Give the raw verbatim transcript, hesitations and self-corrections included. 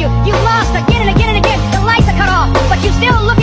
you. You lost again and again and again. The lights are cut off, but you still look